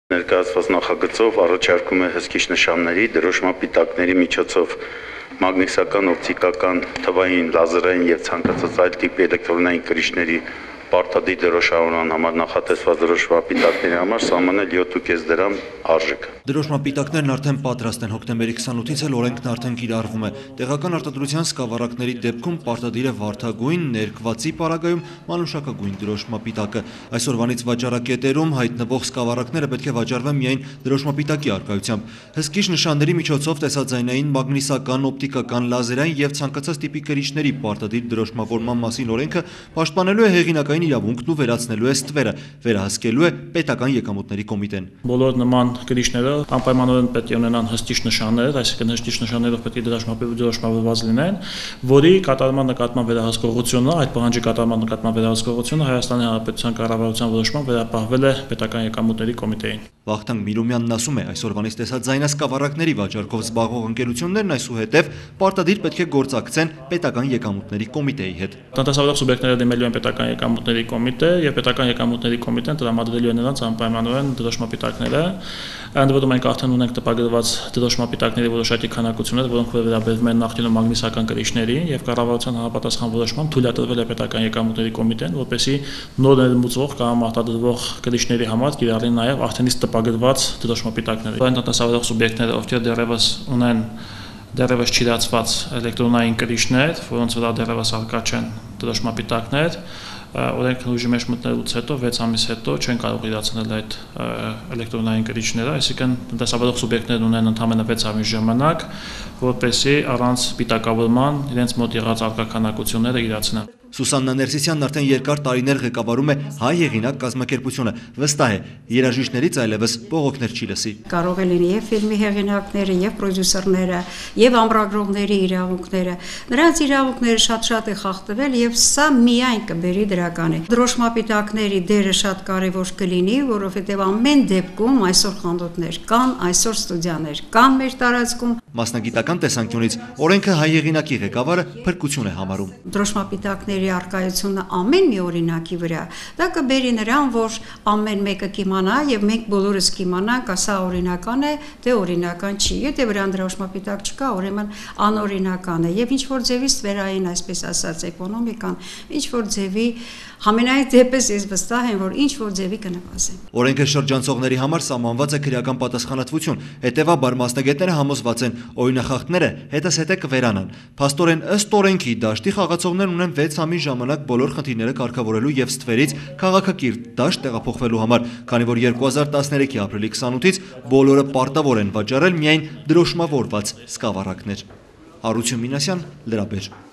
Ներկայացված նախագծով առաջարկում է հսկիչ նշանների, դրոշմապիտակների միջոցով մագնիսական, օպտիկական, թվային, լազերային եւ ցանկացած այլ տիպի էլեկտրոնային կրիչների պարտադիր դրոշավորման համար նախատեսված դրոշմապիտակների համար սահմանել 7.5 դրամ արժեք։ Դրոշմապիտակներն արդեն պատրաստ են, հոկտեմբերի 28-ից էլ օրենքն արդեն կիրառվում է։ Տեղական արտադրության սկավառակների դեպքում պարտադիր է վարդագույն, ներկվածի պարագայում մանուշակագույն դրոշմապիտակը։ Այսօրվանից վաճառակետերում հայտնվող սկավառակները պետք է վաճառվեն միայն դրոշմապիտակի առկայությամբ։ Հսկիչ նշանների միջոցով տեսաձայնային, մագնիսական, օպտիկական, լազերային եւ ցանկացած տիպի կրիչների պարտադիր դրոշմավորման մասին օրենքը պաշտպանելու է հեղինակային իրավունքն ու վերացնելու է ստվերը, վերահսկելու է պետական եկամուտների կոմիտեն։ Բոլոր նման կրիչները անպայմանորեն պետք է ունենան հստիչ նշաններ, այսինքն հստիչ նշաններով պետք է դրոշմավորված լինեն, որի կատարման նկատմամբ վերահսկողությունը, այդ պահանջի կատարման նկատմամբ վերահսկողությունը Հայաստանի Հանրապետության կառավարության որոշմամբ վերապահվել է պետական եկամուտների կոմիտեին։ Վախթանգ Միրումյանն ասում է, այսօրվանից տեսաձայնասկավառակների վաճառքով զբաղվող ընկերություններն այսուհետև պարտադիր պետք է գործակցեն պետական եկամուտների կոմիտեի հետ։ Տնտեսավարող սուբյեկտները դիմելու են պետական եկամուտների կոմիտե եւ պետական եկամուտների կոմիտեն տրամադրելու է նրանց անպայմանորեն դրոշմապիտակները։ Ընդ որում մենք արդեն ունենք տպագրված դրոշմապիտակների որոշակի քանակություններ, որոնք վերաբերում են նախկինում մագնիսական կրիչներին եւ կառավարության համապատասխան որոշմամբ թույլատրվել է պետական եկամուտների կոմիտեն, որպեսզի նոր ներմուծվող կամ արտադրվող կրիչների համար կիրառեն նաեւ արդենից տպագրված դրոշմապիտակները։ Այն տնտեսավարող սուբյեկտները, ովքեր դեռևս ունեն դեռևս չիրացված էլեկտրոնային կրիչներ, որոնց վրա դեռևս արկա չեն դրոշմապիտակներ, օրենքն ուժի մեջ մտնելուց հետո 6 ամիս հետո չեն կարող իրացնել այդ էլեկտրոնային կրիչները, այսինքն տնտեսավարող սուբյեկտներն ունեն ընդամենը 6 ամիս ժամանակ, որպեսզի առանց պիտակավորման իրենց մոտ եղած արկա քանակությունները իրացնեն։ Սուսաննա Ներսիսյանն արդեն երկար տարիներ ղեկավարում է հայ հեղինակ կազմակերպությունը, վստահ է, երաժիշտներից այլևս բողոքներ չի լսի։ Կարող է լինի եւ ֆիլմի հեղինակները, եւ պրոդյուսերները, եւ ամրագրողների իրավունքները։ Նրանց իրավունքները շատ է խախտվել եւ սա միայն կբերի դրական է։ Դրոշմապիտակների դերը շատ կարեւոր կլինի, որովհետեւ ամեն դեպքում այսօր խանդոտներ կան, այսօր ստուդիաներ կան մեր տարածքում։ Մասնագիտական տեսանկյունից օրենքը հայ հեղինակի ղեկավարը փրկություն է համարում։ Դրոշմապիտակների արկայությունը ամեն մի օրինակի վրա, դա կբերի նրան, որ ամեն մեկը կիմանա եւ մենք բոլորս կիմանանք, սա օրինական է, թե օրինական չի։ Եթե վրան դրոշմապիտակ չկա, ուրեմն անօրինական է եւ ինչ որ ձևի ստվերային, այսպես ասած, էկոնոմիկան, ինչ որ ձևի Համենայն դեպս ես վստահ եմ, որ ինչ որ ձևի կնվազի։ Օրենքը շրջանցողների համար սահմանված է քրեական պատասխանատվություն, հետևաբար մասնագետները համոզված են, օրինախախտները հետզհետե կվերանան։ Փաստորեն ըստ օրենքի դաշտի խաղացողներն ունեն 6 ամիս ժամանակ բոլոր խնդիրները կարգավորելու եւ ստվերից քաղաքակիրթ դաշտ տեղափոխվելու համար, քանի որ 2013-ի ապրիլի 28-ից բոլորը պարտավոր են վաճառել միայն դրոշմավորված սկավառակներ։ Հարություն Մինասյան, Լրաբեր։